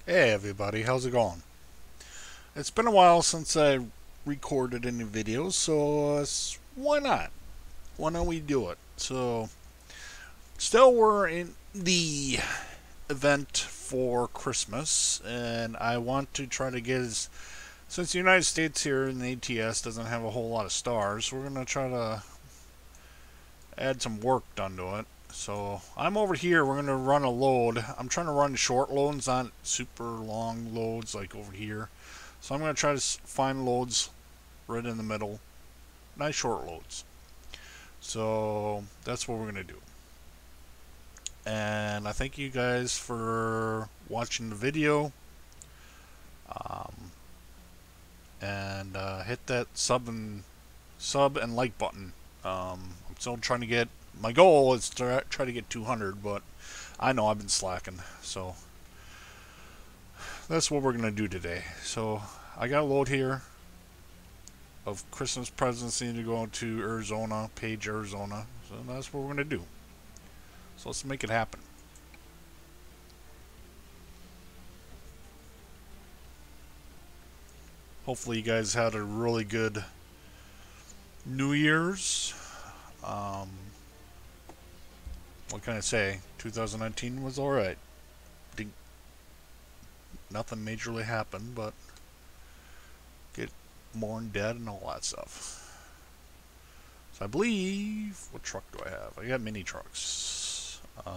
Hey everybody, how's it going? It's been a while since I recorded any videos, so why not? Why don't we do it? So, still we're in the event for Christmas, and I want to try to get since the United States here in the ATS doesn't have a whole lot of stars, we're gonna try to add some work done to it. So I'm over here. We're gonna run a load. I'm trying to run short loads, not super long loads like over here. So I'm going to try to find loads right in the middle. Nice short loads. So that's what we're going to do. And I thank you guys for watching the video. Um, and hit that sub and like button. I'm still trying to get my goal is to try to get 200, but I know I've been slacking. So that's what we're going to do today. So I got a load here of Christmas presents need to go to Arizona, Page, Arizona. So that's what we're going to do. So let's make it happen. Hopefully you guys had a really good New Year's. Um, what can I say? 2019 was alright. Nothing majorly happened, but get more in debt and all that stuff. So I believe, what truck do I have? I got mini trucks.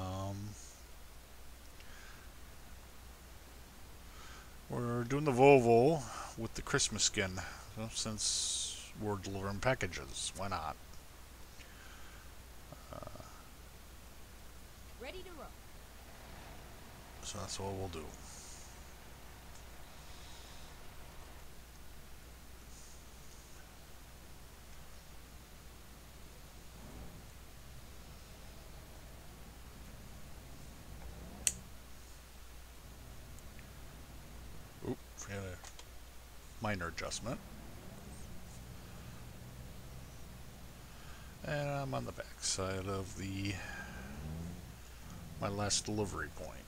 We're doing the Volvo with the Christmas skin. So since we're delivering packages, why not? Ready to roll. So that's what we'll do. Oop, forgot a minor adjustment. And I'm on the back side of the my last delivery point.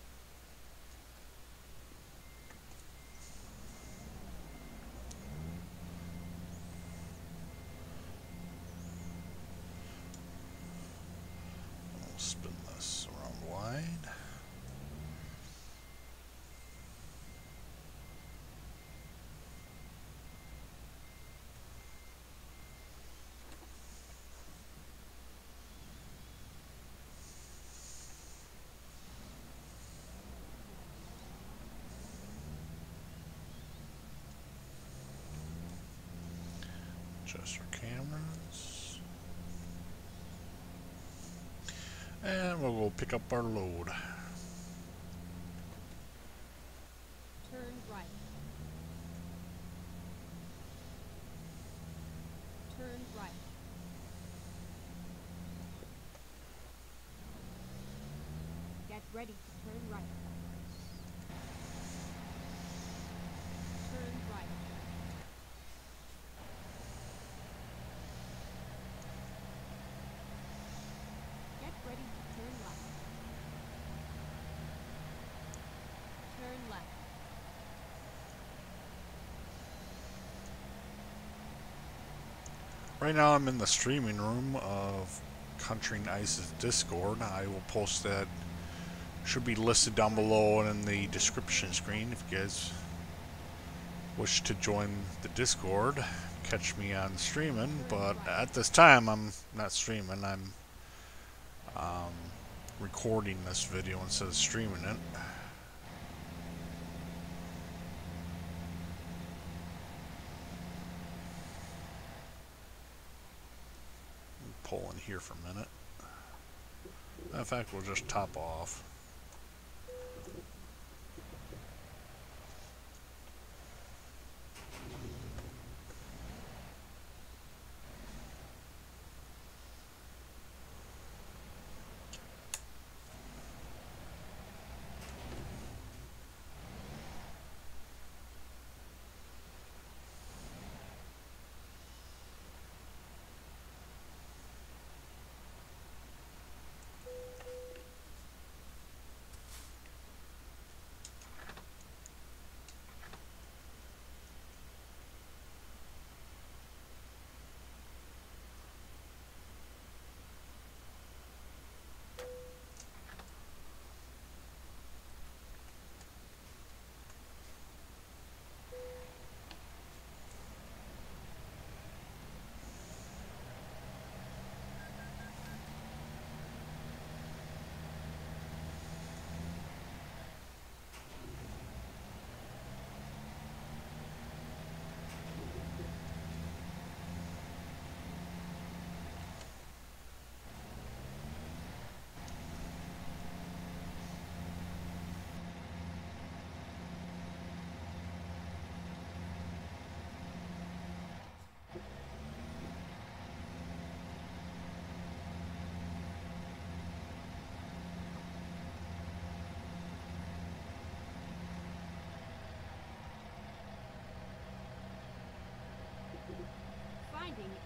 I'll spin this around wide. Adjust our cameras. And we'll go pick up our load. Turn right. Turn right. Get ready to turn right. Turn right. Get ready to turn left. Turn left. Right now I'm in the streaming room of Country and Ice's Discord. I will post that. Should be listed down below and in the description screen if you guys wish to join the Discord. Catch me on streaming, Turn but right. at this time I'm not streaming. I'm um, recording this video instead of streaming it. Pull in here for a minute. In fact, we'll just top off.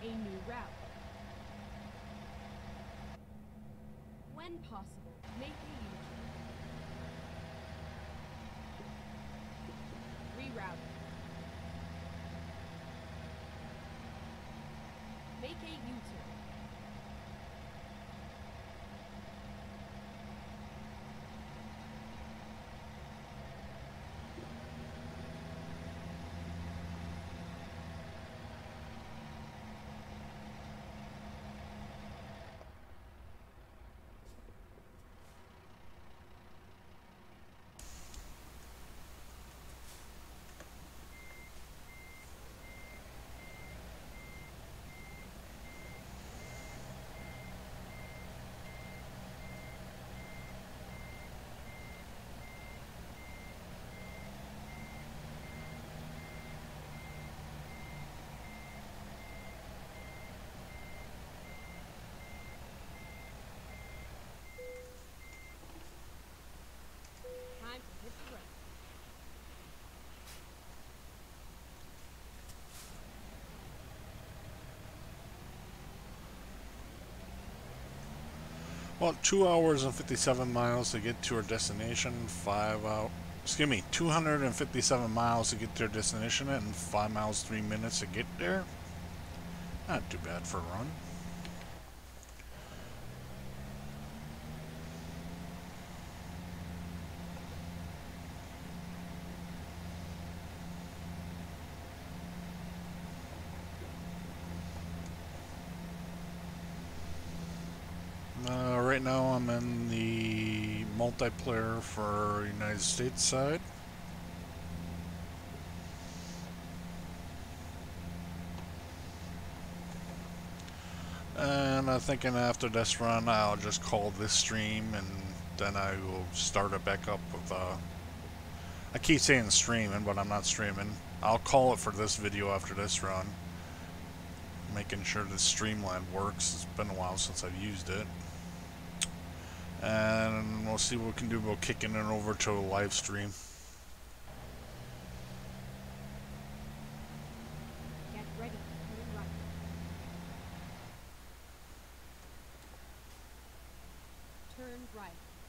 a new route. When possible, make a U-turn. Reroute. Make a U-turn. Time to hit the road. Well, 2 hours and 57 miles to get to our destination. 257 miles to get to our destination, and 5 miles 3 minutes to get there. Not too bad for a run. Right now I'm in the multiplayer for United States side. And I'm thinking after this run I'll just call this stream, and then I will start it back up with I keep saying streaming, but I'm not streaming. I'll call it for this video after this run, making sure the Streamline works. It's been a while since I've used it. And we'll see what we can do about kicking it over to a live stream. Get ready to turn right. Turn right.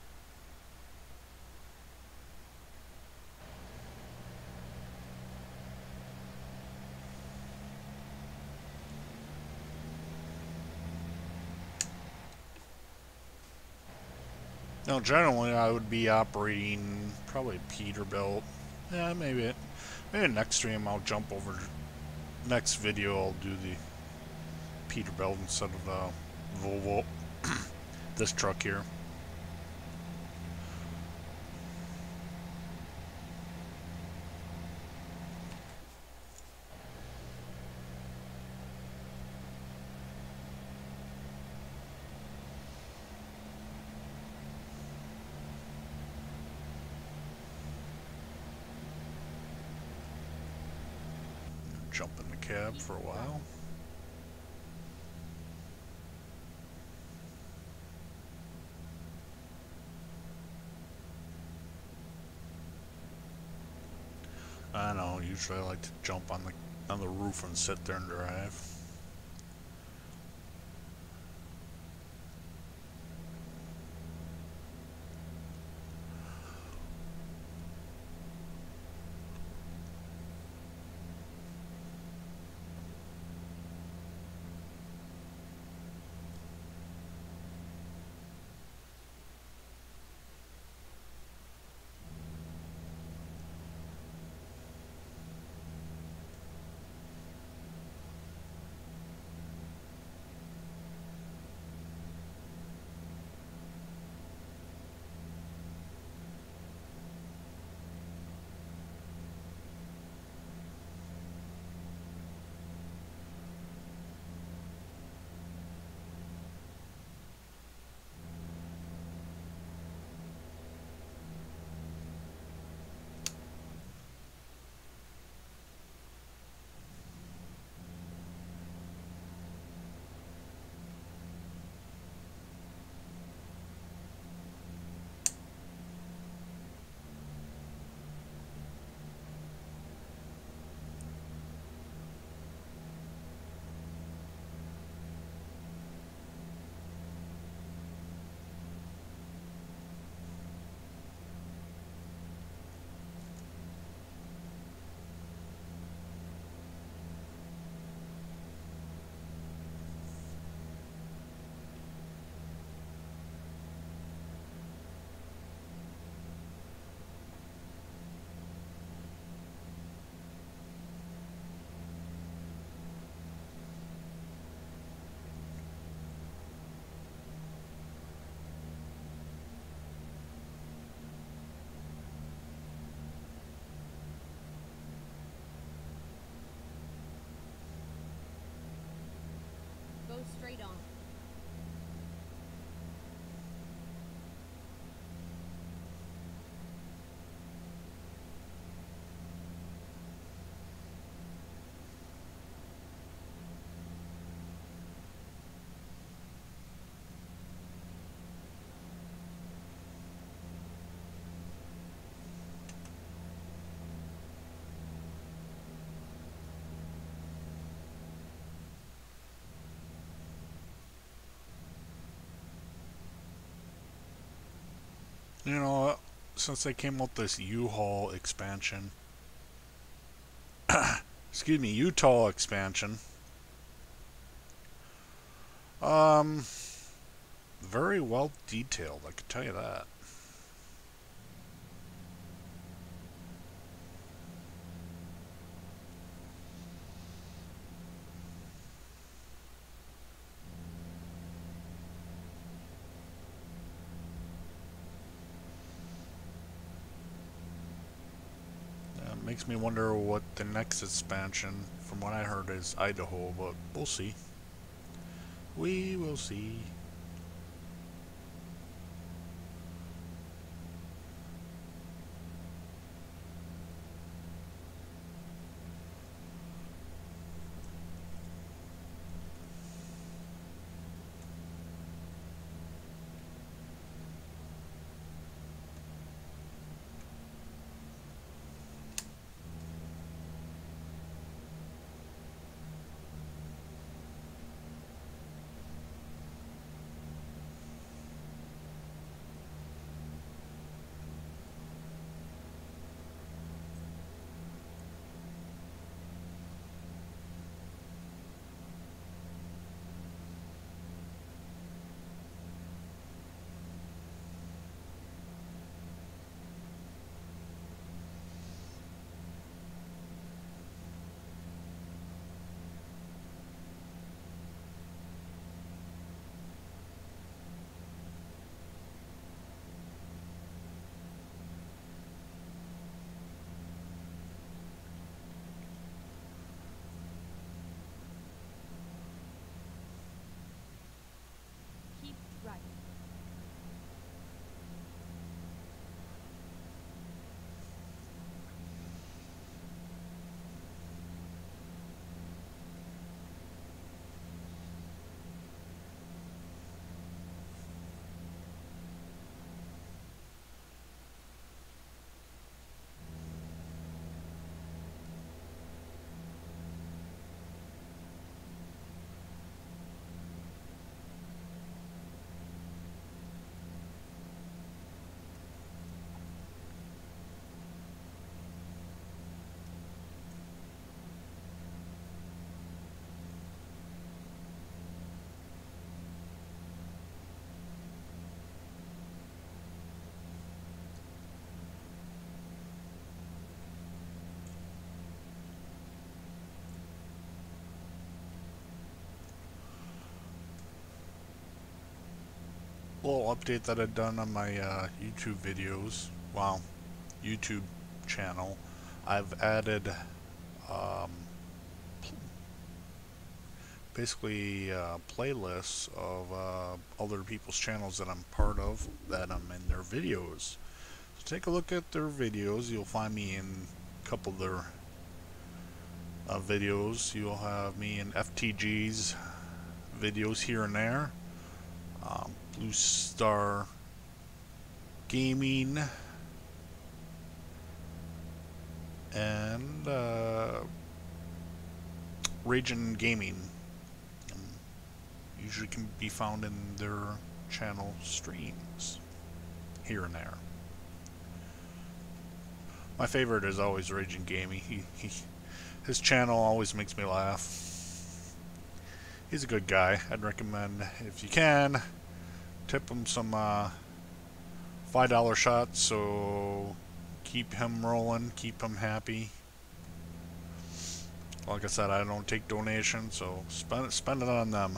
Now, generally, I would be operating probably Peterbilt. Yeah, maybe next stream I'll jump over. Next video I'll do the Peterbilt instead of the Volvo. This truck here. Jump in the cab for a while. I know, usually I like to jump on the roof and sit there and drive. You know, since they came out with this U-Haul expansion, excuse me, Utah expansion, um, very well detailed, I can tell you that. Makes me wonder what the next expansion, from what I heard, is Idaho, but we'll see. We will see. Keep driving. Little update that I've done on my YouTube videos. Well, YouTube channel. I've added um, basically playlists of other people's channels that I'm part of, that I'm in their videos. So take a look at their videos. You'll find me in a couple of their videos. You'll have me in FTG's videos here and there. Blue Star Gaming and Raging Gaming. Usually can be found in their channel streams here and there. My favorite is always Raging Gaming. His channel always makes me laugh. He's a good guy. I'd recommend, if you can, tip him some $5 shots, so keep him rolling, keep him happy. Like I said, I don't take donations, so spend it on them.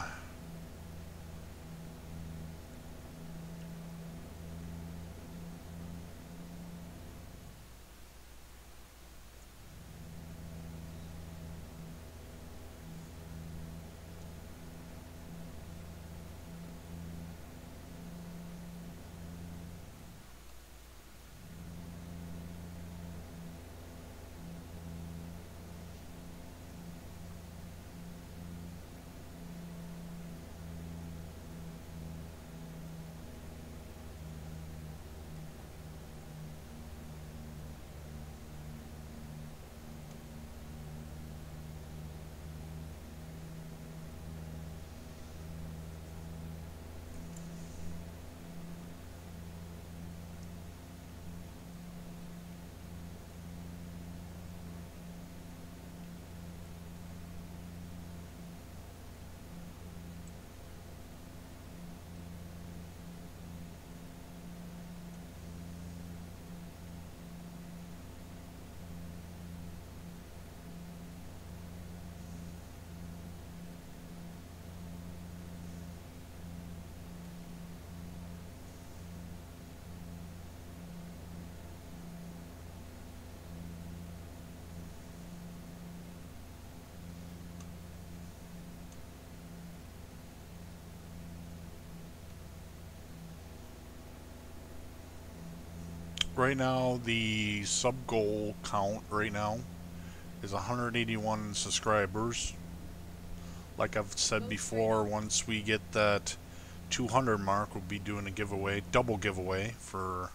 Right now, the sub goal count right now is 181 subscribers. Like I've said before, once we get that 200 mark, we'll be doing a giveaway, double giveaway for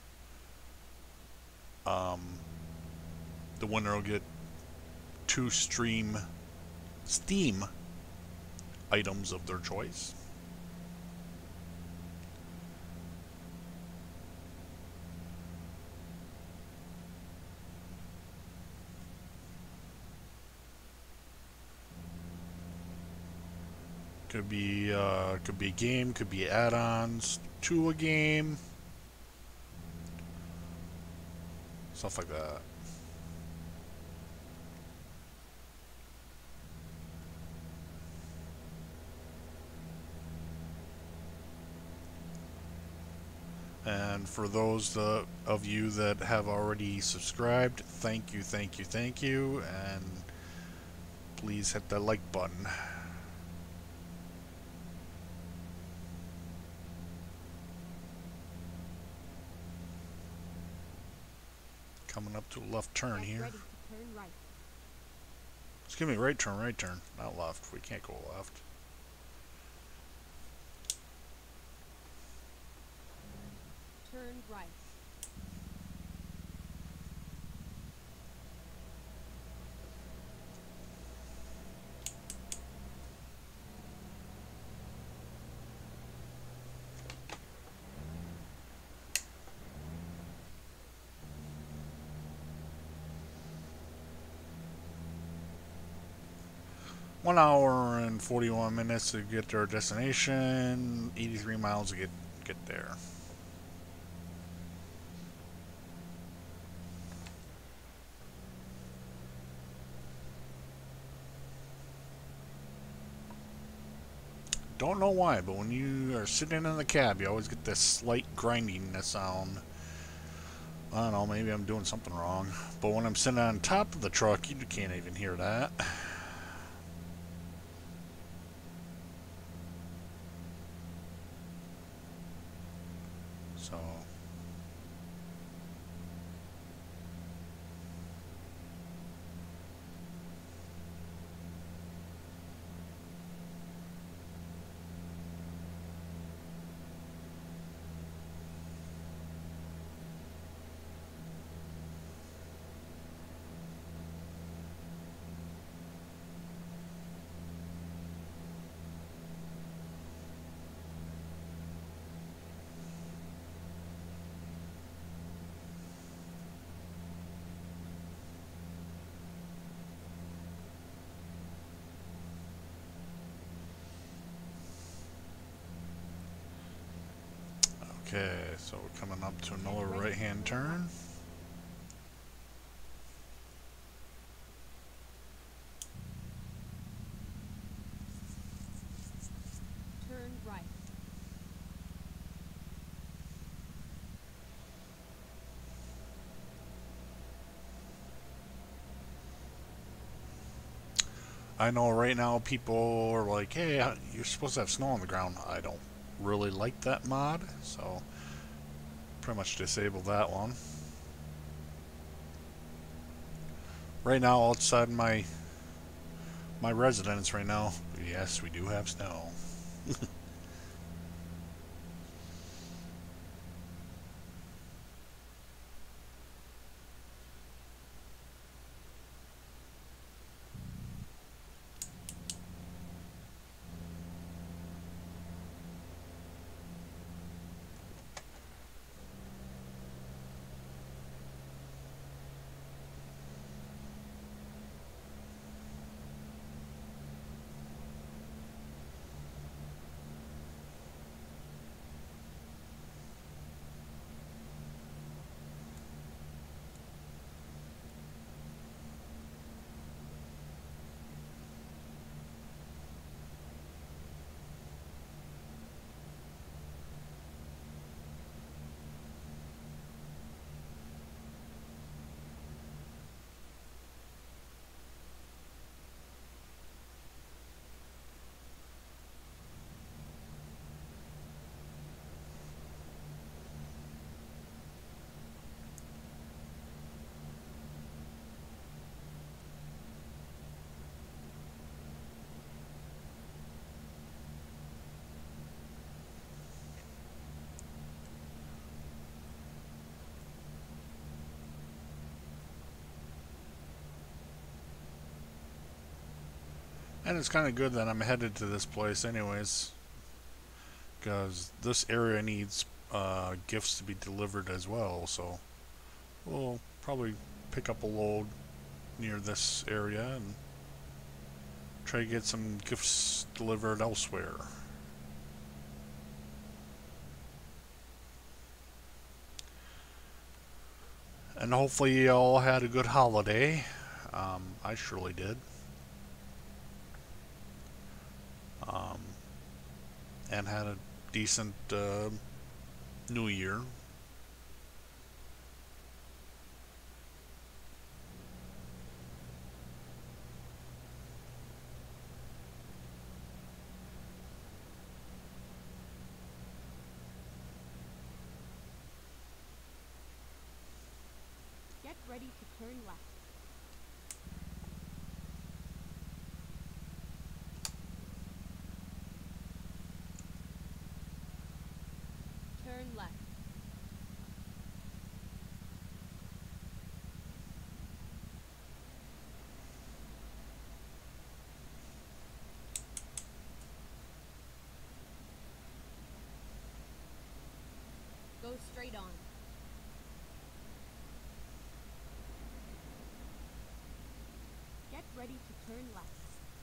the winner will get 2 Steam items of their choice. Could be a game, could be add-ons to a game, stuff like that. And for those of you that have already subscribed, thank you, thank you, thank you, and please hit that like button. Coming up to a left turn here. Ready to turn right. Excuse me, right turn, not left. We can't go left. Turn right. One hour and 41 minutes to get to our destination. 83 miles to get there. Don't know why, but when you are sitting in the cab, you always get this slight grinding sound. I don't know, maybe I'm doing something wrong. But when I'm sitting on top of the truck, you can't even hear that. So... Okay, so we're coming up to another right-hand turn. Turn right. I know right now people are like, hey, you're supposed to have snow on the ground. I don't really like that mod, so pretty much disable that one. Right now, outside my residence right now, yes, we do have snow. And it's kind of good that I'm headed to this place anyways, because this area needs gifts to be delivered as well, so we'll probably pick up a load near this area and try to get some gifts delivered elsewhere. And hopefully you all had a good holiday. I surely did. And had a decent New Year. Get ready to turn left. Turn left. Go straight on. Get ready to turn left.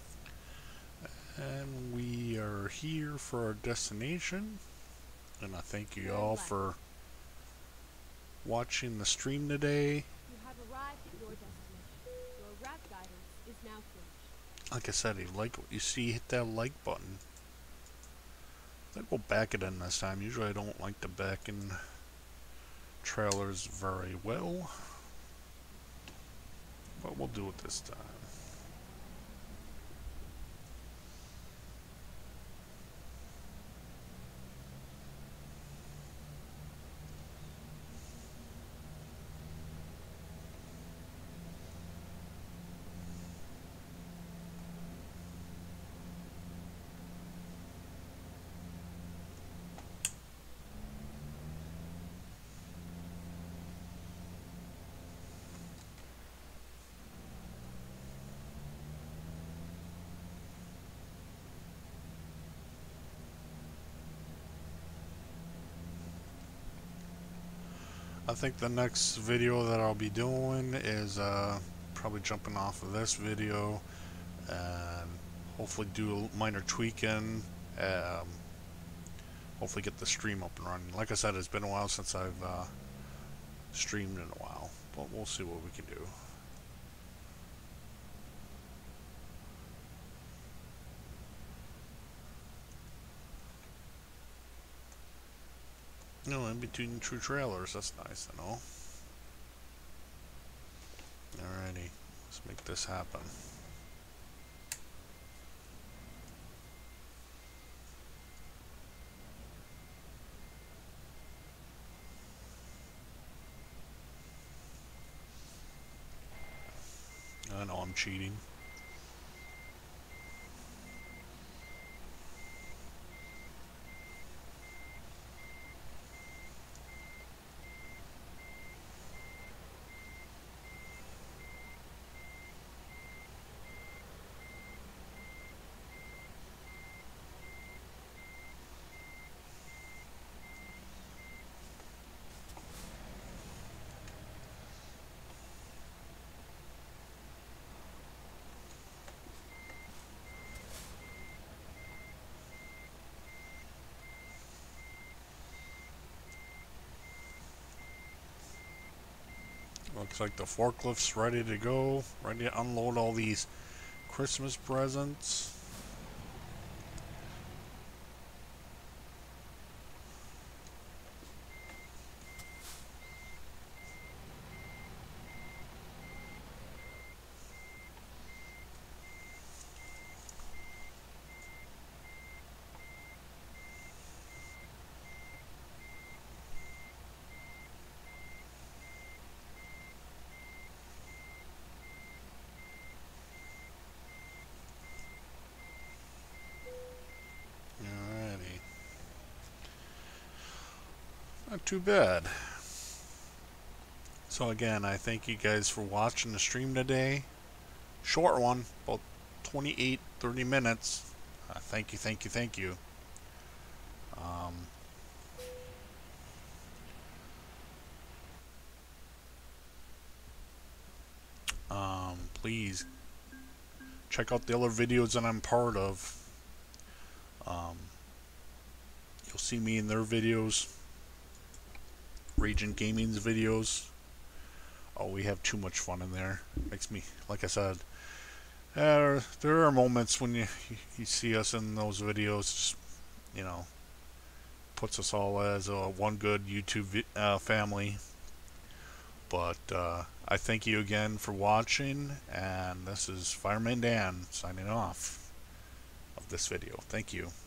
And we are here for our destination. And I thank you all for watching the stream today. You have arrived at your destination. Your route guidance is now finished. Like I said, if you like what you see, hit that like button. I think we'll back it in this time. Usually I don't like to back in trailers very well, but we'll do it this time. I think the next video that I'll be doing is probably jumping off of this video and hopefully do a minor tweaking. Hopefully get the stream up and running. Like I said, it's been a while since I've streamed in a while, but we'll see what we can do. No, in between two trailers, that's nice to know. Alrighty, let's make this happen. I know I'm cheating. Looks like the forklift's ready to go, ready to unload all these Christmas presents. Alrighty. Not too bad. So again, I thank you guys for watching the stream today. Short one, about 28 30 minutes. Thank you, thank you, thank you. Please check out the other videos that I'm part of. You'll see me in their videos, Raging Gaming's videos. Oh, we have too much fun in there. Makes me, like I said, there are moments when you see us in those videos, you know, puts us all as one good YouTube family. But I thank you again for watching, and this is Fireman Dan signing off of this video. Thank you.